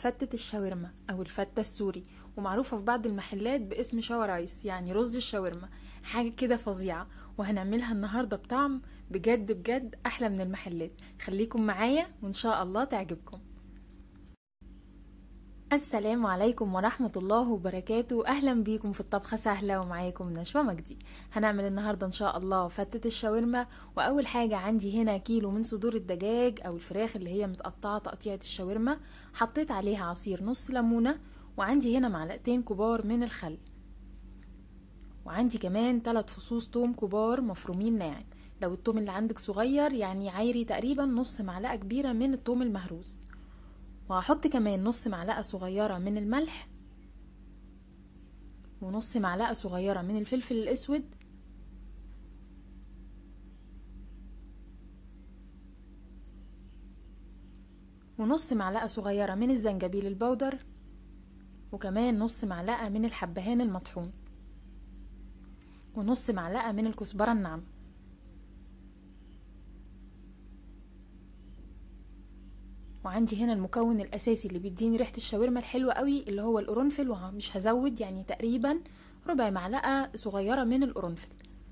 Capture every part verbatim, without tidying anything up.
فتة الشاورما أو الفتة السوري، ومعروفة في بعض المحلات باسم شاور رايس، يعني رز الشاورما. حاجة كده فظيعة، وهنعملها النهاردة بطعم بجد بجد أحلى من المحلات. خليكم معايا وإن شاء الله تعجبكم. السلام عليكم ورحمة الله وبركاته. أهلا بيكم في الطبخة سهلة، ومعاكم نشوى مجدي. هنعمل النهاردة إن شاء الله فتة الشاورما. وأول حاجة عندي هنا كيلو من صدور الدجاج أو الفراخ اللي هي متقطعة تقطيعة الشاورما، حطيت عليها عصير نص ليمونة، وعندي هنا معلقتين كبار من الخل، وعندي كمان ثلاث فصوص توم كبار مفرومين ناعم. لو التوم اللي عندك صغير يعني عايري تقريبا نص معلقة كبيرة من التوم المهروس. وهحط كمان نص معلقة صغيرة من الملح، ونص معلقة صغيرة من الفلفل الأسود، ونص معلقة صغيرة من الزنجبيل البودر، وكمان نص معلقة من الحبهان المطحون، ونص معلقة من الكزبرة الناعمة. وعندي هنا المكون الاساسي اللي بيديني ريحه الشاورما الحلوه قوي اللي هو القرنفل، ومش هزود، يعني تقريبا ربع معلقه صغيره من القرنفل.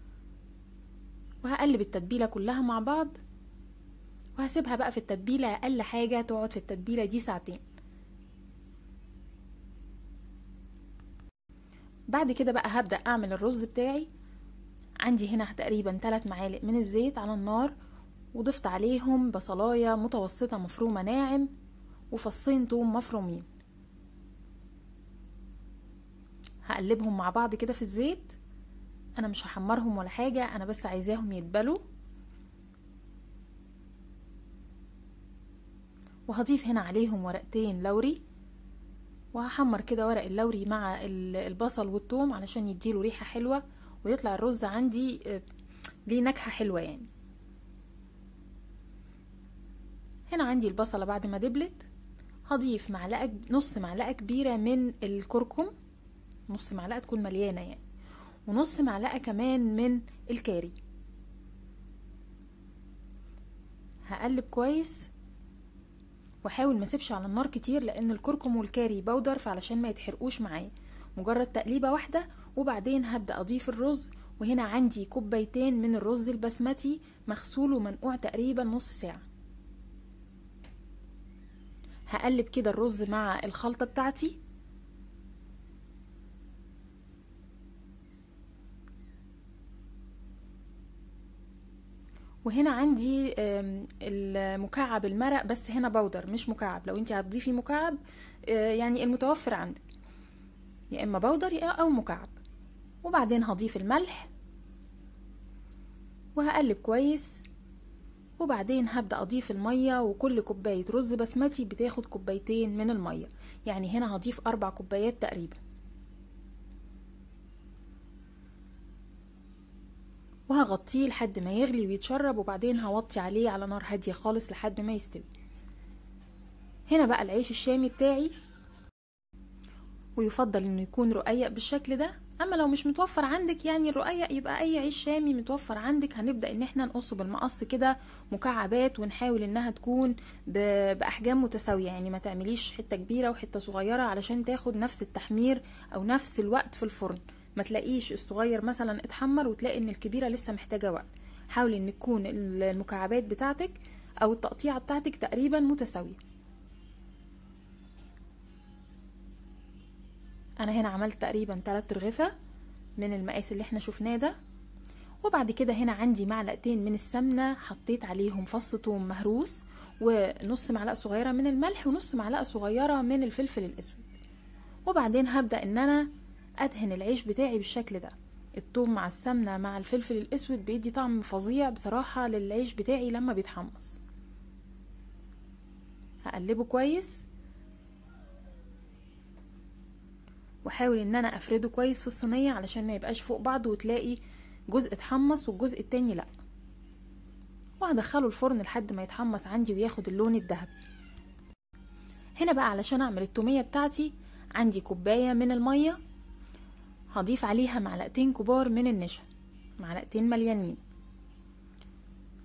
وهقلب التتبيله كلها مع بعض، وهسيبها بقى في التتبيله اقل حاجه تقعد في التتبيله دي ساعتين. بعد كده بقى هبدا اعمل الرز بتاعي. عندي هنا تقريبا ثلاث معالق من الزيت على النار، وضفت عليهم بصلايه متوسطه مفرومه ناعم، وفصين توم مفرومين. هقلبهم مع بعض كده في الزيت. انا مش هحمرهم ولا حاجه، انا بس عايزاهم يتبلوا. وهضيف هنا عليهم ورقتين لوري، وهحمر كده ورق اللوري مع البصل والثوم علشان يديله ريحه حلوه، ويطلع الرز عندي ليه نكهه حلوه يعني. هنا عندي البصله بعد ما دبلت، هضيف معلقه نص معلقه كبيره من الكركم، نص معلقه تكون مليانه يعني، ونص معلقه كمان من الكاري. هقلب كويس، واحاول ما اسيبش على النار كتير لان الكركم والكاري بودر، فعلشان ما يتحرقوش معايا. مجرد تقليبه واحده وبعدين هبدا اضيف الرز. وهنا عندي كوبايتين من الرز البسمتي مغسول ومنقوع تقريبا نص ساعه. هقلب كده الرز مع الخلطه بتاعتي. وهنا عندي المكعب المرق، بس هنا بودر مش مكعب. لو انت هتضيفي مكعب يعني المتوفر عندك، يا اما بودر يا او مكعب. وبعدين هضيف الملح وهقلب كويس، وبعدين هبدأ اضيف المية. وكل كوباية رز بسمتي بتاخد كوبايتين من المية، يعني هنا هضيف اربع كوبايات تقريبا. وهغطيه لحد ما يغلي ويتشرب، وبعدين هوطي عليه على نار هادية خالص لحد ما يستوي. هنا بقى العيش الشامي بتاعي، ويفضل انه يكون رقيق بالشكل ده. اما لو مش متوفر عندك يعني الرقيق، يبقى اي عيش شامي متوفر عندك. هنبدأ ان احنا نقصه بالمقص كده مكعبات، ونحاول انها تكون باحجام متساوية، يعني ما تعمليش حتة كبيرة وحتة صغيرة علشان تاخد نفس التحمير او نفس الوقت في الفرن. ما تلاقيش الصغير مثلا اتحمر وتلاقي ان الكبيرة لسه محتاجة وقت. حاولي ان تكون المكعبات بتاعتك او التقطيعة بتاعتك تقريبا متساوية. انا هنا عملت تقريبا ثلاث رغيفة من المقاس اللي احنا شفناه ده. وبعد كده هنا عندي معلقتين من السمنة، حطيت عليهم فص ثوم مهروس، ونص معلقة صغيرة من الملح، ونص معلقة صغيرة من الفلفل الاسود. وبعدين هبدأ ان انا ادهن العيش بتاعي بالشكل ده. الثوم مع السمنة مع الفلفل الاسود بيدي طعم فظيع بصراحة للعيش بتاعي لما بيتحمص. هقلبه كويس، واحاول ان انا افرده كويس في الصينية علشان ما يبقاش فوق بعض وتلاقي جزء اتحمص والجزء التاني لا. وهدخله الفرن لحد ما يتحمص عندي وياخد اللون الذهبي. هنا بقى علشان اعمل التومية بتاعتي، عندي كوباية من المية، هضيف عليها معلقتين كبار من النشا، معلقتين مليانين.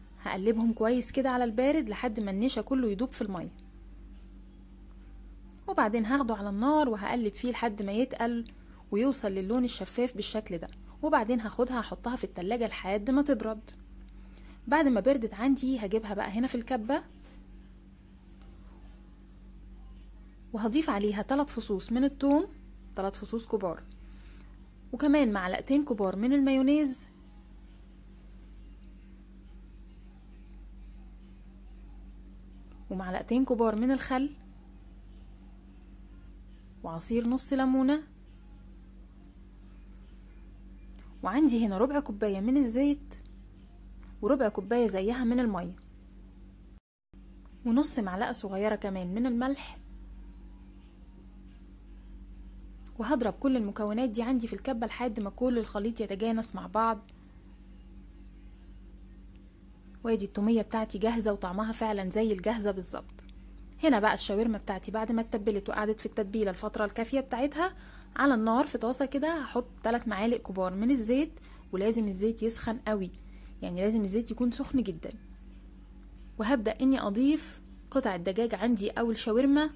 هقلبهم كويس كده على البارد لحد ما النشا كله يدوب في المية. وبعدين هاخده على النار وهقلب فيه لحد ما يتقل ويوصل للون الشفاف بالشكل ده. وبعدين هاخدها هحطها في التلاجة لحد ما تبرد. بعد ما بردت عندي هجيبها بقى هنا في الكبة، وهضيف عليها ثلاث فصوص من الثوم، ثلاث فصوص كبار، وكمان معلقتين كبار من المايونيز، ومعلقتين كبار من الخل، وعصير نص ليمونة، وعندي هنا ربع كوباية من الزيت، وربع كوباية زيها من المية، ونص معلقة صغيرة كمان من الملح. وهضرب كل المكونات دي عندي في الكبة لحد ما كل الخليط يتجانس مع بعض. وادي التومية بتاعتي جاهزة وطعمها فعلا زي الجاهزة بالظبط. هنا بقى الشاورما بتاعتي بعد ما اتبلت وقعدت في التتبيلة الفترة الكافية بتاعتها، على النار في طاسة كده هحط ثلاث معالق كبار من الزيت، ولازم الزيت يسخن قوي، يعني لازم الزيت يكون سخن جدا. وهبدأ اني اضيف قطع الدجاج عندي او الشاورما،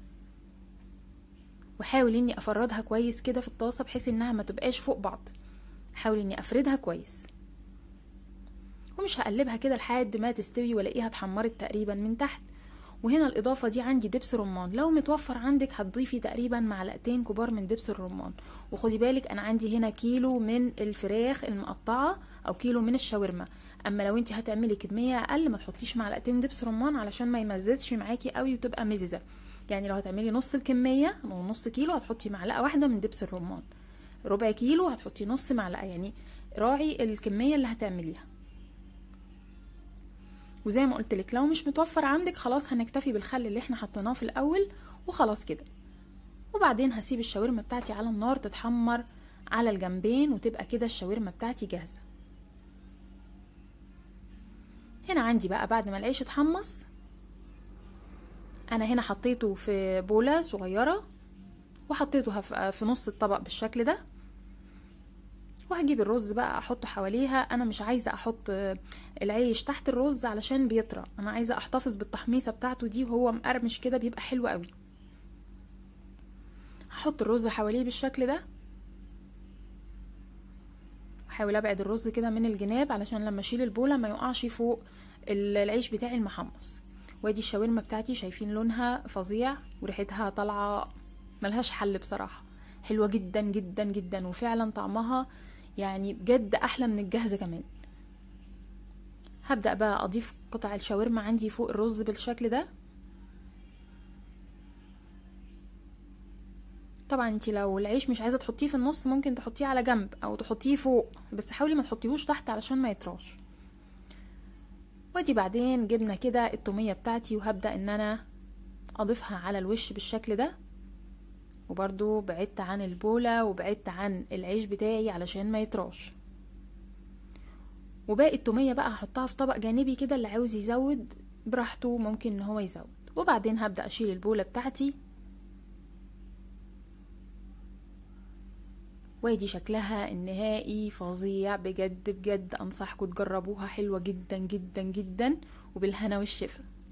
وحاول اني افردها كويس كده في الطاسة بحيث انها ما تبقاش فوق بعض. حاول اني افردها كويس، ومش هقلبها كده لحد ما تستوي والاقيها اتحمرت تقريبا من تحت. وهنا الاضافة دي عندي دبس رمان، لو متوفر عندك هتضيفي تقريبا معلقتين كبار من دبس الرمان. وخدي بالك انا عندي هنا كيلو من الفراخ المقطعة او كيلو من الشاورما، اما لو انت هتعملي كمية اقل ما تحطيش معلقتين دبس رمان علشان ما يمززش معاكي قوي وتبقى مززة. يعني لو هتعملي نص الكمية او نص كيلو هتحطي معلقة واحدة من دبس الرمان، ربع كيلو هتحطي نص معلقة، يعني راعي الكمية اللي هتعمليها. وزي ما قلت لك لو مش متوفر عندك خلاص هنكتفي بالخل اللي احنا حطيناه في الاول وخلاص كده. وبعدين هسيب الشاورما بتاعتي على النار تتحمر على الجنبين وتبقى كده الشاورما بتاعتي جاهزة. هنا عندي بقى بعد ما العيش اتحمص، انا هنا حطيته في بولة صغيرة وحطيته في نص الطبق بالشكل ده. وهجيب الرز بقى احطه حواليها. انا مش عايزة احط العيش تحت الرز علشان بيطرى، انا عايزة احتفظ بالتحميصة بتاعته دي وهو مقرمش كده بيبقى حلو قوي. هحط الرز حواليه بالشكل ده، احاول ابعد الرز كده من الجناب علشان لما اشيل البولة ما يقعش فوق العيش بتاعي المحمص. وادي الشاورما بتاعتي شايفين لونها فظيع وريحتها طالعة ملهاش حل بصراحة، حلوة جدا جدا جدا، وفعلا طعمها يعني بجد احلى من الجاهزة كمان. هبدأ بقى اضيف قطع الشاورما عندي فوق الرز بالشكل ده. طبعا انتي لو العيش مش عايزة تحطيه في النص ممكن تحطيه على جنب او تحطيه فوق، بس حاولي ما تحطيهوش تحت علشان ما يطراش. ودي بعدين جبنا كده التومية بتاعتي، وهبدأ ان انا اضيفها على الوش بالشكل ده، وبرضو بعدت عن البولة وبعدت عن العيش بتاعي علشان ما يطراش. وباقي التومية بقى هحطها في طبق جانبي كده، اللي عاوز يزود براحته ممكن ان هو يزود. وبعدين هبدأ اشيل البولة بتاعتي، وادي شكلها النهائي فظيع بجد بجد. انصحكم تجربوها، حلوة جدا جدا جدا، وبالهنا والشفا.